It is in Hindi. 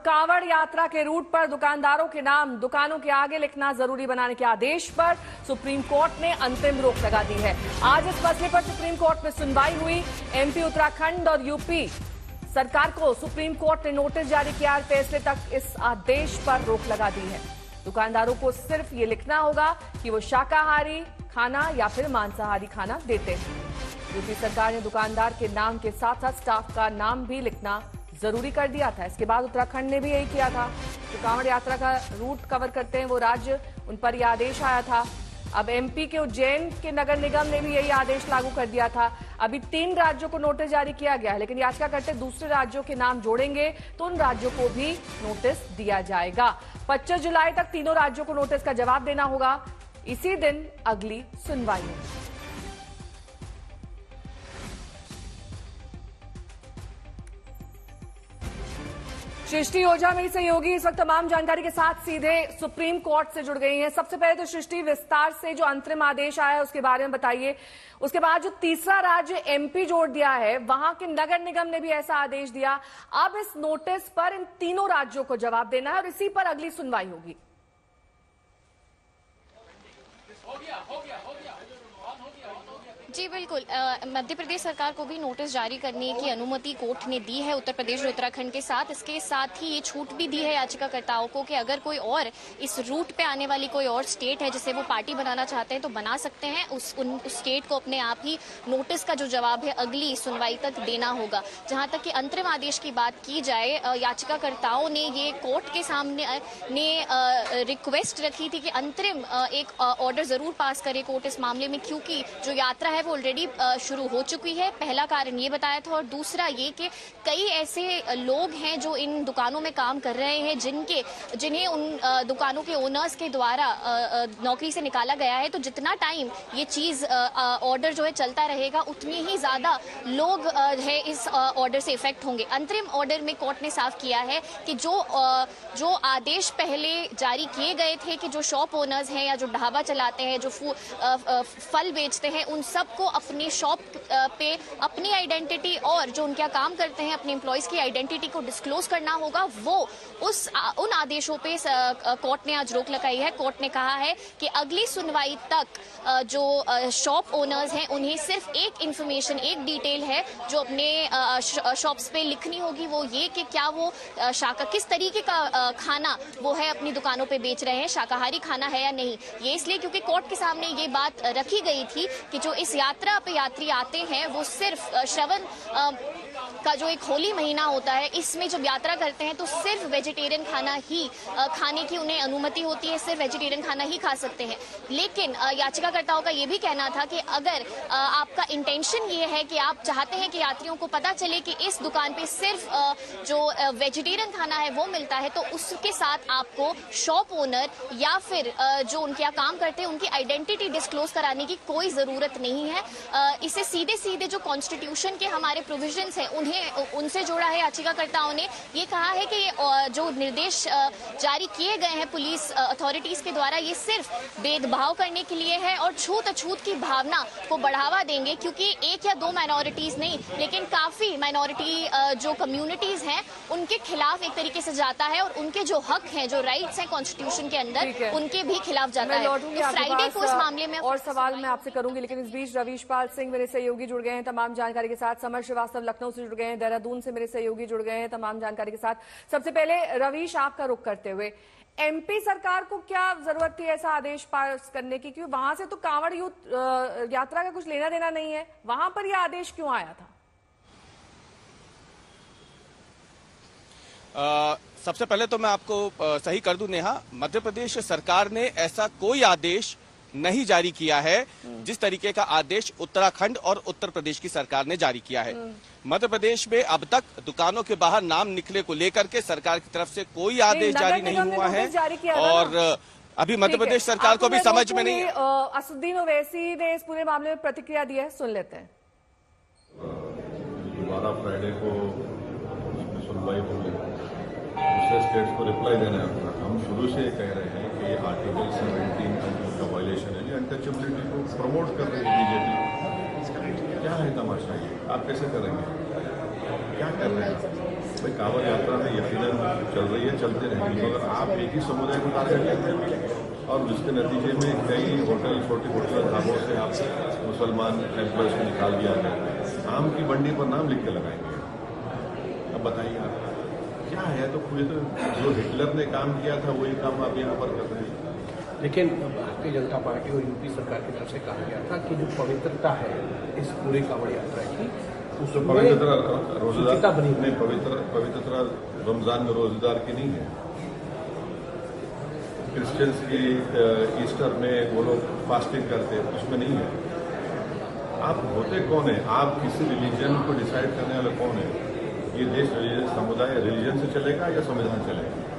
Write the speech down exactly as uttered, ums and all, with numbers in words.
कांवड़ यात्रा के रूट पर दुकानदारों के नाम दुकानों के आगे लिखना जरूरी बनाने के आदेश पर सुप्रीम कोर्ट ने अंतिम रोक लगा दी है। आज इस मसले पर सुप्रीम कोर्ट में सुनवाई हुई। एमपी, उत्तराखंड और यूपी सरकार को सुप्रीम कोर्ट ने नोटिस जारी किया। फैसले तक इस आदेश पर रोक लगा दी है। दुकानदारों को सिर्फ ये लिखना होगा कि वो शाकाहारी खाना या फिर मांसाहारी खाना देते हैं। यूपी सरकार ने दुकानदार के नाम के साथ साथ स्टाफ का नाम भी लिखना जरूरी कर दिया था। इसके बाद उत्तराखंड ने भी यही किया था। जो कांवड़ यात्रा का रूट कवर करते हैं वो राज्य, उन पर यह आदेश आया था। अब एमपी के उज्जैन के नगर निगम ने भी यही आदेश लागू कर दिया था। अभी तीन राज्यों को नोटिस जारी किया गया है, लेकिन याचिकाकर्ता दूसरे राज्यों के नाम जोड़ेंगे तो उन राज्यों को भी नोटिस दिया जाएगा। पच्चीस जुलाई तक तीनों राज्यों को नोटिस का जवाब देना होगा। इसी दिन अगली सुनवाई होगी। सृष्टि ओझा मेरी सहयोगी इस वक्त तमाम जानकारी के साथ सीधे सुप्रीम कोर्ट से जुड़ गई हैं। सबसे पहले तो सृष्टि, विस्तार से जो अंतरिम आदेश आया है उसके बारे में बताइए। उसके बाद जो तीसरा राज्य एमपी जोड़ दिया है, वहां के नगर निगम ने भी ऐसा आदेश दिया। अब इस नोटिस पर इन तीनों राज्यों को जवाब देना है और इसी पर अगली सुनवाई होगी। हो गया, हो गया, हो गया। जी बिल्कुल, मध्य प्रदेश सरकार को भी नोटिस जारी करने की अनुमति कोर्ट ने दी है उत्तर प्रदेश और उत्तराखंड के साथ। इसके साथ ही ये छूट भी दी है याचिकाकर्ताओं को कि अगर कोई और इस रूट पे आने वाली कोई और स्टेट है जिसे वो पार्टी बनाना चाहते हैं तो बना सकते हैं। उस उन उस स्टेट को अपने आप ही नोटिस का जो जवाब है अगली सुनवाई तक देना होगा। जहां तक कि अंतरिम आदेश की बात की जाए, याचिकाकर्ताओं ने ये कोर्ट के सामने ने रिक्वेस्ट रखी थी कि अंतरिम एक ऑर्डर जरूर पास करे कोर्ट इस मामले में, क्योंकि जो यात्रा है वो ऑलरेडी शुरू हो चुकी है। पहला कारण ये बताया था, और दूसरा ये कि कई ऐसे लोग हैं जो इन दुकानों में काम कर रहे हैं जिनके जिन्हें उन दुकानों के ओनर्स के द्वारा नौकरी से निकाला गया है। तो जितना टाइम ये चीज ऑर्डर जो है चलता रहेगा उतनी ही ज्यादा लोग है इस ऑर्डर से इफेक्ट होंगे। अंतरिम ऑर्डर में कोर्ट ने साफ किया है कि जो जो आदेश पहले जारी किए गए थे कि जो शॉप ओनर्स हैं या जो ढाबा चलाते हैं, जो फल बेचते हैं, उन सब को अपने शॉप पे अपनी आइडेंटिटी और जो उनका काम करते हैं अपने एम्प्लॉयज की आइडेंटिटी को डिस्क्लोज करना होगा। वो उस उन आदेशों पे कोर्ट ने आज रोक लगाई है। कोर्ट ने कहा है कि अगली सुनवाई तक जो शॉप ओनर्स हैं उन्हें सिर्फ एक इंफॉर्मेशन, एक डिटेल है जो अपने शॉप्स पे लिखनी होगी, वो ये कि क्या वो शाका किस तरीके का खाना वो है अपनी दुकानों पे बेच रहे हैं, शाकाहारी खाना है या नहीं। ये इसलिए क्योंकि कोर्ट के सामने ये बात रखी गई थी कि जो इस यात्रा पे यात्री आते हैं वो सिर्फ श्रवण का जो एक होली महीना होता है इसमें जब यात्रा करते हैं तो सिर्फ वेजिटेरियन खाना ही खाने की उन्हें अनुमति होती है, सिर्फ वेजिटेरियन खाना ही खा सकते हैं। लेकिन याचिकाकर्ताओं का ये भी कहना था कि अगर आपका इंटेंशन ये है कि आप चाहते हैं कि यात्रियों को पता चले कि इस दुकान पे सिर्फ जो वेजिटेरियन खाना है वो मिलता है, तो उसके साथ आपको शॉप ओनर या फिर जो उनके यहाँ काम करते हैं उनकी आइडेंटिटी डिस्क्लोज कराने की कोई जरूरत नहीं है। इसे सीधे सीधे जो कॉन्स्टिट्यूशन के हमारे प्रोविजंस हैं उन्हें उनसे जोड़ा है। याचिकाकर्ताओं ने ये कहा है कि जो निर्देश जारी किए गए हैं पुलिस अथॉरिटीज के द्वारा ये सिर्फ भेदभाव करने के लिए है और छूत अछूत की भावना को बढ़ावा देंगे, क्योंकि एक या दो माइनॉरिटीज नहीं लेकिन काफी माइनॉरिटी जो कम्युनिटीज हैं उनके खिलाफ एक तरीके से जाता है और उनके जो हक हैं, जो राइट्स हैं कॉन्स्टिट्यूशन के अंदर, उनके भी खिलाफ जाता है। तो फ्राइडे को इस मामले में और सवाल मैं आपसे करूंगी, लेकिन इस बीच रवीशपाल सिंह मेरे सहयोगी जुड़ गए हैं तमाम जानकारी के साथ। समर श्रीवास्तव लखनऊ से जुड़ गए हैं, देहरादून से मेरे सहयोगी जुड़ गए हैं तमाम जानकारी के साथ। सबसे पहले रवीश, आपका रुख करते हुए, एमपी सरकार को क्या जरूरत थी ऐसा आदेश पास करने की? क्योंकि वहां से तो कांवड़ यूथ यात्रा का कुछ लेना देना नहीं है, वहां पर यह आदेश क्यों आया था? आ, सबसे पहले तो मैं आपको आ, सही कर दूं नेहा, मध्य प्रदेश सरकार ने ऐसा कोई आदेश नहीं जारी किया है जिस तरीके का आदेश उत्तराखंड और उत्तर प्रदेश की सरकार ने जारी किया है। मध्य प्रदेश में अब तक दुकानों के बाहर नाम निकले को लेकर के सरकार की तरफ से कोई आदेश जारी नहीं हुआ है और अभी मध्य प्रदेश सरकार को भी समझ में नहीं। असुद्दीन ओवैसी ने इस पूरे मामले में प्रतिक्रिया दी है, सुन लेते हैं। दोबारा फ्राइडे को सुनवाई होगी, दूसरे स्टेट्स को रिप्लाई देना है। हम शुरू से कह रहे हैं कि ये आर्टिकल सेवेंटीन का वायलेशन है, ये अनटचेबिलिटी को प्रमोट कर रही है बीजेपी। क्या है तमाशा ये? आप कैसे करेंगे? क्या कर रहे हैं? भाई कांवड़ यात्रा में यकीनन चल रही है, चलते रहेंगे, मगर आप एक ही समुदाय को टारगेट करते हैं और उसके नतीजे में कई होटल, छोटे होटल, ढाबों से आप मुसलमान एम्प्लॉयज को निकाल दिया गया, आम की मंडी पर नाम लिख के लगाएंगे। अब बताइए आप क्या है? तो ये तो जो हिटलर ने काम किया था वही काम आप यहाँ पर कर रहे हैं। लेकिन भारतीय जनता पार्टी और यूपी सरकार की तरफ से कहा गया था कि जो पवित्रता है इस पूरी कांवड़ यात्रा की, तो पवित्रता रोजेदार बनी नहीं, पवित्र पवित्रता रमजान में रोजेदार की नहीं है। क्रिश्चियंस की ईस्टर में वो लोग फास्टिंग करते हैं, उसमें नहीं है। आप होते कौन है? आप किसी रिलीजन को डिसाइड करने वाले कौन है? ये देश समुदाय रिलीजन से चलेगा या संविधान चलेगा?